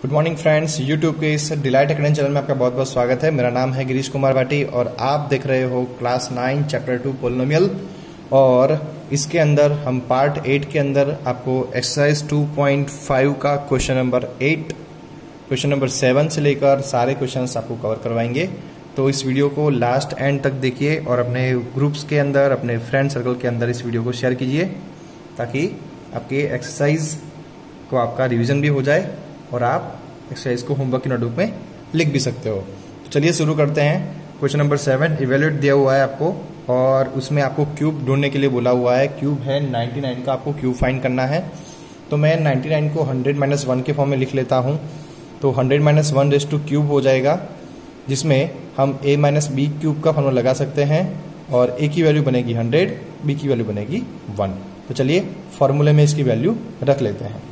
Good morning friends, YouTube के इस delight academy channel में आपका बहुत बहुत स्वागत है। मेरा नाम है गिरीश कुमार भाटी और आप देख रहे हो क्लास 9 चैप्टर 2 पोलिनोमियल। और इसके अंदर हम पार्ट 8 के अंदर आपको एक्सरसाइज 2.5 का क्वेश्चन नंबर 8, क्वेश्चन नंबर 7 से लेकर सारे क्वेश्चंस आपको कवर करवाएंगे। तो इस वीडियो को लास्ट एंड तक देखिए और अपने ग्रुप्स के अंदर, अपने फ्रेंड सर्कल के अंदर इस वीडियो को शेयर कीजिए ताकि आपके एक्सरसाइज को आपका रिवीजन भी हो जाए और आप एक्सरसाइज को होमवर्क की नोटबुक में लिख भी सकते हो। तो चलिए शुरू करते हैं। क्वेश्चन नंबर 7 इवेल्यूएट दिया हुआ है आपको और उसमें आपको क्यूब ढूंढने के लिए बोला हुआ है। क्यूब है 99 का, आपको क्यूब फाइंड करना है। तो मैं 99 को 100 - 1 के फॉर्म में लिख लेता हूं। तो 100 - 1 रेज़ टू क्यूब हो जाएगा, जिसमें हम a - b क्यूब का फॉर्मूला लगा सकते हैं और a की वैल्यू बनेगी 100, b की वैल्यू बनेगी 1। तो चलिए फॉर्मूले में इसकी वैल्यू रख लेते हैं।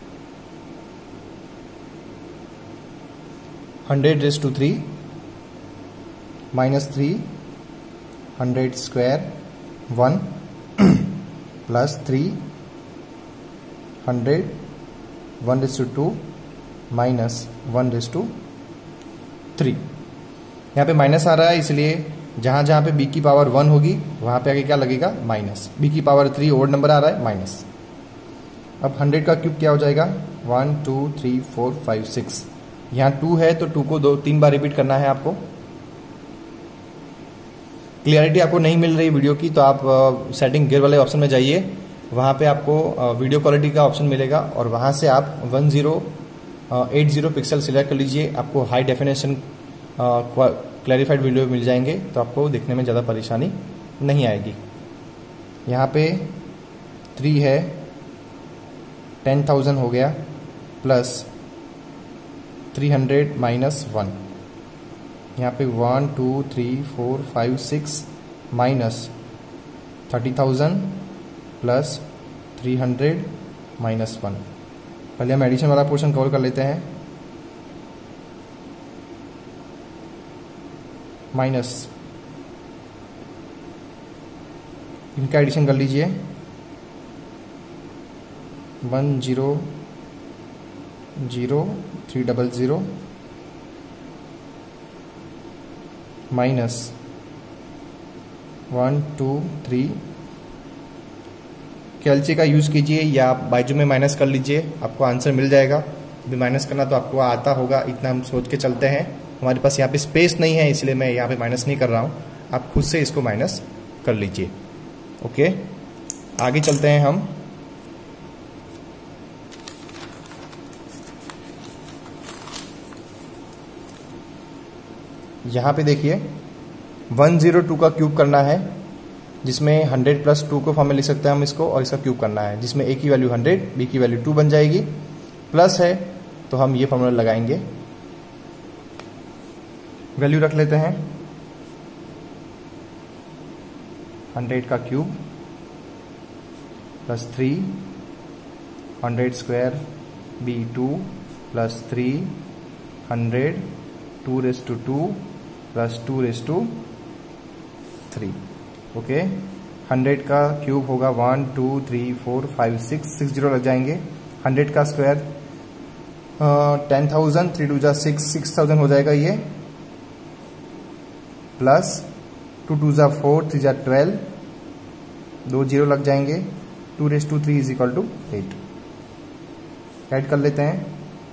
100 raise to 3 -3 100 square 1 plus 3 100 1 raise to 2 minus 1 raise to 3। यहाँ पे माइनस आ रहा है, इसलिए जहाँ जहाँ पे b की पावर 1 होगी वहाँ पे आगे क्या लगेगा माइनस। b की पावर 3 ओड नंबर आ रहा है माइनस। अब 100 का क्यूब क्या हो जाएगा 1 2 3 4 5 6। यहाँ 2 है तो 2 को 2-3 बार रिपीट करना है आपको। क्लियरिटी आपको नहीं मिल रही वीडियो की तो आप सेटिंग गियर वाले ऑप्शन में जाइए, वहाँ पे आपको वीडियो क्वालिटी का ऑप्शन मिलेगा और वहाँ से आप 1080 पिक्सल सिलेक्ट कर लीजिए। आपको हाई डेफिनेशन क्लैरिफाइड वीडियो मिल जाएंगे तो आपको देखने में ज़्यादा परेशानी नहीं आएगी। यहाँ पे 3 है 10,000 हो गया प्लस 300 माइनस 1। यहाँ पे 1 2 3 4 5 6 माइनस 30,000 प्लस 300 माइनस 1। पहले हम एडिशन वाला पोर्शन कवर कर लेते हैं। माइनस इनका एडिशन कर लीजिए 1 0 0 300 माइनस 1 2 3। कैलसी का यूज़ कीजिए या आप बाजू में माइनस कर लीजिए, आपको आंसर मिल जाएगा। अभी माइनस करना तो आपको आता होगा, इतना हम सोच के चलते हैं। हमारे पास यहाँ पे स्पेस नहीं है इसलिए मैं यहाँ पे माइनस नहीं कर रहा हूँ, आप खुद से इसको माइनस कर लीजिए। ओके, आगे चलते हैं हम। यहाँ पे देखिए 102 का क्यूब करना है, जिसमें 100 + 2 को फॉर्म में लिख सकते हैं हम इसको, और इसका क्यूब करना है जिसमें a की वैल्यू 100 b की वैल्यू 2 बन जाएगी। प्लस है तो हम ये फॉर्मूला लगाएंगे, वैल्यू रख लेते हैं 100 का cube plus 3 100 square b 2 plus 3 100 2 raise to 2 plus 2 raise to 3। Okay, 100 का क्यूब होगा 1 2 3 4 5 6 0 लग जाएंगे। 100 का स्क्वायर 10,000 3 2 6 6,000 हो जाएगा ये, प्लस 2 2 4 3 12 2 0 लग जाएंगे। 2 रेज़ टू 3 = 8। ऐड कर लेते हैं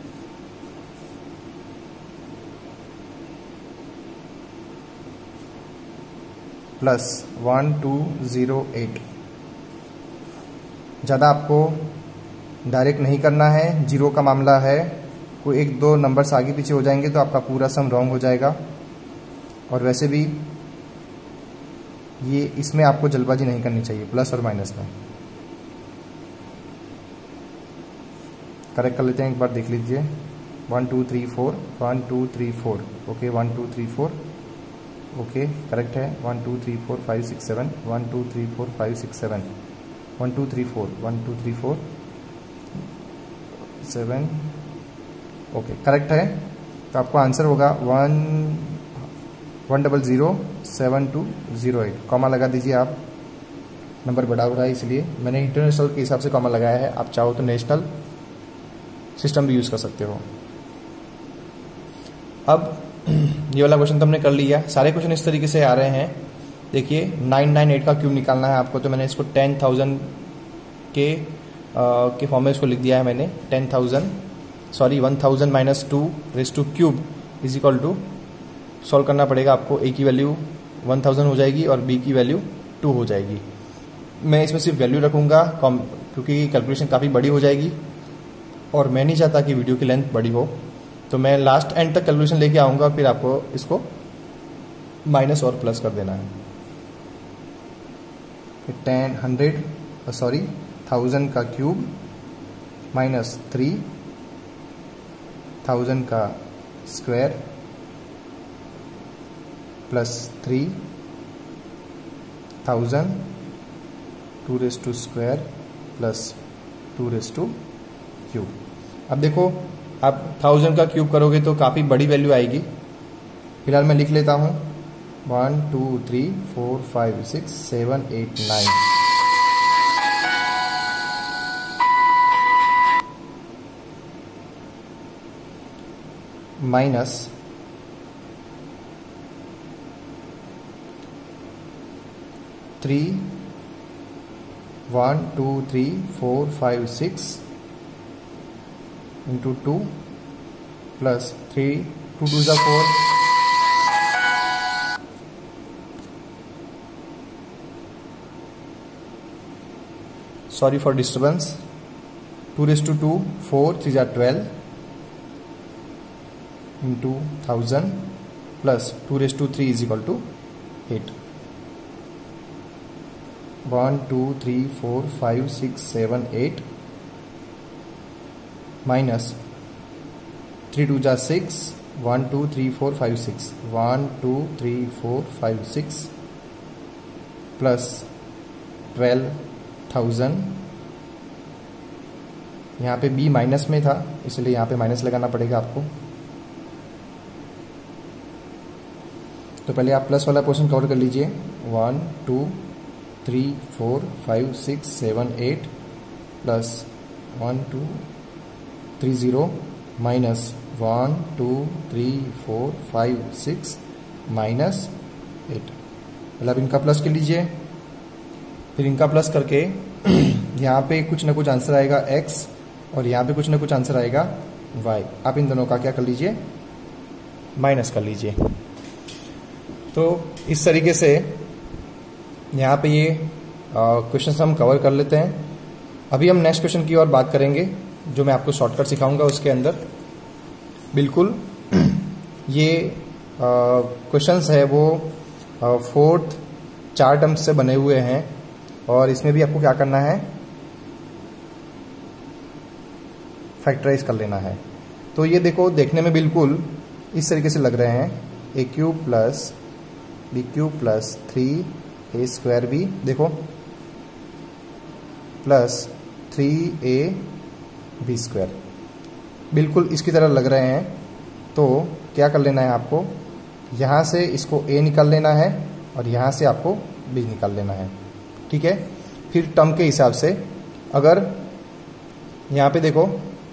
प्लस 1 2 0 8। ज़्यादा आपको डायरेक्ट नहीं करना है, जीरो का मामला है, कोई 1-2 नंबर्स आगे पीछे हो जाएंगे तो आपका पूरा सम रॉन्ग हो जाएगा। और वैसे भी ये इसमें आपको जल्दबाजी नहीं करनी चाहिए, प्लस और माइनस में। करेक्ट कर लेते हैं, एक बार देख लीजिए 1 2 3 4 1 2 3 4। ओके 1 2 3 4 ओके करेक्ट है। 1 2 3 4 5 6 7 1 2 3 4 5 6 7 1 2 3 4 1 2 3 4 7। ओके करेक्ट है। तो आपको आंसर होगा 1007208। कॉमा लगा दीजिए आप, नंबर बढ़ा हो रहा है इसलिए मैंने इंटरनेशनल के हिसाब से कॉमा लगाया है। आप चाहो तो नेशनल सिस्टम भी यूज़ कर सकते हो। अब ये वाला क्वेश्चन तो हमने कर लिया। सारे क्वेश्चन इस तरीके से आ रहे हैं। देखिए 998 का क्यूब निकालना है आपको, तो मैंने इसको 10,000 के फॉर्म में इसको लिख दिया है मैंने। 1000 minus 2 raise to cube is equal to, solve करना पड़ेगा आपको। ए की वैल्यू 1000 हो जाएगी और बी की वैल्यू 2 हो जाएगी। मैं इसमें सिर्फ वैल्यू रखूँगा क्योंकि कैलकुलेशन काफ़ी बड़ी हो जाएगी और मैं नहीं चाहता कि वीडियो की लेंथ बड़ी हो, तो मैं लास्ट एंड तक कैलकुलेशन लेके आऊँगा, फिर आपको इसको माइनस और प्लस कर देना है। फिर 1000 का क्यूब माइनस 3000 का square plus 3000 2 raise to square plus 2 raise to cube. अब देखो आप 1000 का क्यूब करोगे तो काफ़ी बड़ी वैल्यू आएगी। फिलहाल मैं लिख लेता हूँ 1 2 3 4 5 6 7 8 9। Minus 3 1 2 3 4 5 6 into 2 plus 3 2 2 is 4, sorry for disturbance, 2 raised to 2 4 3 are 12 into 1000 plus 2 raised to 3 is equal to 8। 1 2 3 4 5 6 7 8 minus 3 2 जा 6 1 2 3 4 5 6 1 2 3 4 5 6 प्लस 12,000। यहाँ पे b माइनस में था इसलिए यहाँ पे माइनस लगाना पड़ेगा आपको। तो पहले आप प्लस वाला पोर्शन कवर कर लीजिए। 1 2 3 4 5 6 7 8 प्लस 1 2 3 0 माइनस 1 2 3 4 5 6 माइनस 8। पहले आप इनका प्लस कर लीजिए, फिर इनका प्लस करके यहाँ पे कुछ ना कुछ आंसर आएगा x और यहाँ पे कुछ ना कुछ आंसर आएगा y। आप इन दोनों का क्या कर लीजिए, माइनस कर लीजिए। तो इस तरीके से यहाँ पे ये क्वेश्चन हम कवर कर लेते हैं। अभी हम नेक्स्ट क्वेश्चन की ओर बात करेंगे जो मैं आपको शॉर्टकट सिखाऊंगा। उसके अंदर बिल्कुल ये क्वेश्चंस है वो 4th 4 टर्म्स से बने हुए हैं और इसमें भी आपको क्या करना है, फैक्टराइज कर लेना है। तो ये देखो देखने में बिल्कुल इस तरीके से लग रहे हैं, a cube plus b cube plus 3 a square b, देखो प्लस 3a बी स्क्वायर, बिल्कुल इसकी तरह लग रहे हैं। तो क्या कर लेना है आपको, यहाँ से इसको a निकाल लेना है और यहाँ से आपको b निकाल लेना है, ठीक है। फिर टर्म के हिसाब से अगर यहाँ पे देखो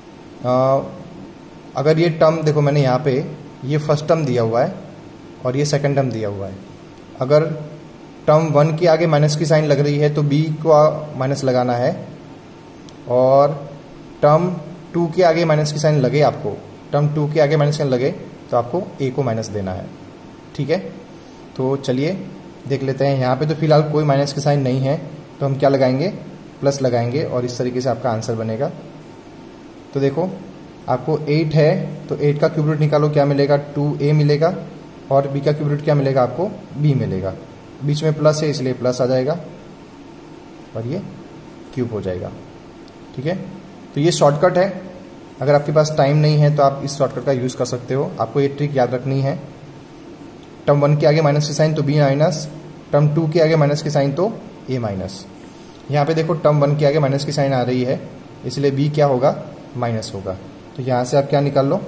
अगर ये टर्म देखो मैंने यहाँ पे ये फर्स्ट टर्म दिया हुआ है और ये सेकंड टर्म दिया हुआ है। अगर टर्म 1 के आगे माइनस की साइन लग रही है तो b को माइनस लगाना है और टर्म 2 के आगे माइनस की साइन लगे आपको, टर्म 2 के आगे माइनस साइन लगे तो आपको a को माइनस देना है, ठीक है। तो चलिए देख लेते हैं। यहाँ पे तो फिलहाल कोई माइनस की साइन नहीं है तो हम क्या लगाएंगे, प्लस लगाएंगे और इस तरीके से आपका आंसर बनेगा। तो देखो आपको 8 है तो 8 का क्यूब रूट निकालो, क्या मिलेगा 2a मिलेगा और b का क्यूब रूट क्या मिलेगा आपको b मिलेगा। बीच में प्लस है इसलिए प्लस आ जाएगा और ये क्यूब हो जाएगा, ठीक है। तो ये शॉर्टकट है, अगर आपके पास टाइम नहीं है तो आप इस शॉर्टकट का यूज़ कर सकते हो। आपको ये ट्रिक याद रखनी है, टर्म 1 के आगे माइनस की साइन तो b माइनस, टर्म 2 के आगे माइनस की साइन तो a माइनस। यहाँ पे देखो टर्म 1 के आगे माइनस की साइन आ रही है इसलिए b क्या होगा, माइनस होगा। तो यहाँ से आप क्या निकाल लो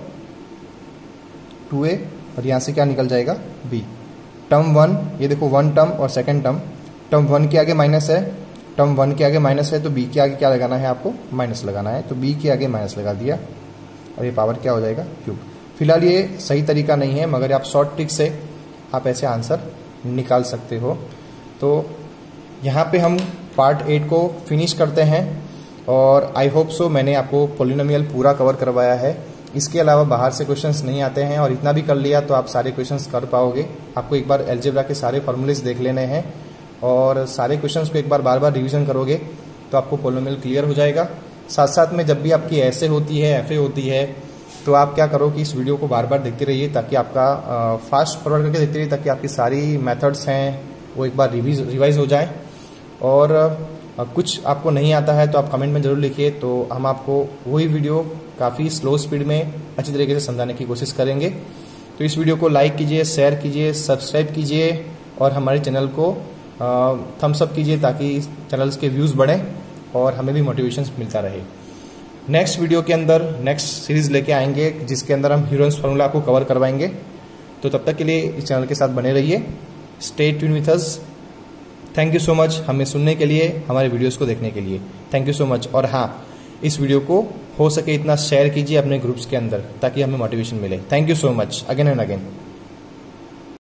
2a और यहाँ से क्या निकल जाएगा b। टर्म 1 ये देखो 1 टर्म और सेकंड टर्म, टर्म 1 के आगे माइनस है, टर्म 1 के आगे माइनस है तो b के आगे क्या लगाना है आपको, माइनस लगाना है। तो b के आगे माइनस लगा दिया और ये पावर क्या हो जाएगा क्यूब। फिलहाल ये सही तरीका नहीं है, मगर आप शॉर्ट ट्रिक से आप ऐसे आंसर निकाल सकते हो। तो यहाँ पे हम पार्ट 8 को फिनिश करते हैं और आई होप सो मैंने आपको पॉलिनोमियल पूरा कवर करवाया है। इसके अलावा बाहर से क्वेश्चंस नहीं आते हैं और इतना भी कर लिया तो आप सारे क्वेश्चंस कर पाओगे। आपको एक बार अलजेब्रा के सारे फॉर्मूलेस देख लेने हैं और सारे क्वेश्चंस को एक बार बार बार रिवीजन करोगे तो आपको पॉलिनोमियल क्लियर हो जाएगा। साथ साथ में जब भी आपकी ऐसे होती है, एफए होती है, तो आप क्या करो कि इस वीडियो को बार बार देखते रहिए ताकि आपका फास्ट फॉरवर्ड करके देखते रहिए ताकि आपकी सारी मेथड्स हैं वो एक बार रिवाइज हो जाए। और कुछ आपको नहीं आता है तो आप कमेंट में ज़रूर लिखिए, तो हम आपको वही वीडियो काफ़ी स्लो स्पीड में अच्छी तरीके से समझाने की कोशिश करेंगे। तो इस वीडियो को लाइक कीजिए, शेयर कीजिए, सब्सक्राइब कीजिए और हमारे चैनल को थम्स अप कीजिए ताकि चैनल्स के व्यूज़ बढ़ें और हमें भी मोटिवेशन मिलता रहे। नेक्स्ट वीडियो के अंदर नेक्स्ट सीरीज़ लेके आएंगे जिसके अंदर हम हीरोइंस फार्मूला को कवर करवाएंगे। तो तब तक के लिए इस चैनल के साथ बने रहिए। Stay tune with us. Thank you so much हमें सुनने के लिए, हमारे वीडियोस को देखने के लिए। Thank you so much. और हाँ, इस वीडियो को हो सके इतना शेयर कीजिए अपने ग्रुप्स के अंदर ताकि हमें मोटिवेशन मिले। Thank you so much again and again.